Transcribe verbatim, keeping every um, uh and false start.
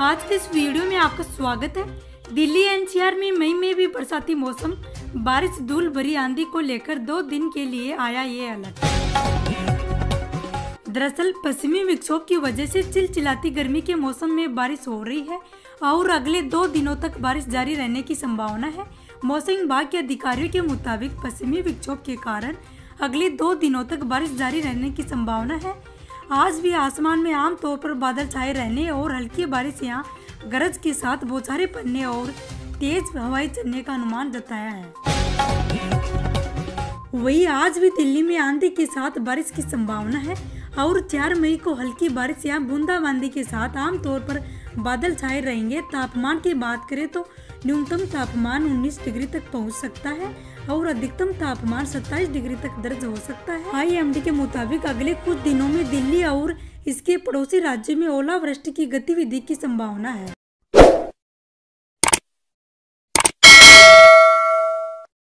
आज के इस वीडियो में आपका स्वागत है। दिल्ली एनसीआर में मई में भी बरसाती मौसम, बारिश, धूल भरी आंधी को लेकर दो दिन के लिए आया ये अलर्ट। दरअसल पश्चिमी विक्षोभ की वजह से चिलचिलाती गर्मी के मौसम में बारिश हो रही है और अगले दो दिनों तक बारिश जारी रहने की संभावना है। मौसम विभाग के अधिकारियों के मुताबिक पश्चिमी विक्षोभ के कारण अगले दो दिनों तक बारिश जारी रहने की संभावना है। आज भी आसमान में आमतौर पर बादल छाए रहने और हल्की बारिश या गरज के साथ बौछारें पड़ने और तेज हवाएं चलने का अनुमान जताया है। वहीं आज भी दिल्ली में आंधी के साथ बारिश की संभावना है और चार मई को हल्की बारिश या बूंदाबांदी के साथ आमतौर पर बादल छाए रहेंगे। तापमान की बात करें तो न्यूनतम तापमान उन्नीस डिग्री तक पहुंच सकता है और अधिकतम तापमान सत्ताईस डिग्री तक दर्ज हो सकता है। आईएमडी के मुताबिक अगले कुछ दिनों में दिल्ली और इसके पड़ोसी राज्यों में ओलावृष्टि की गतिविधि की संभावना है।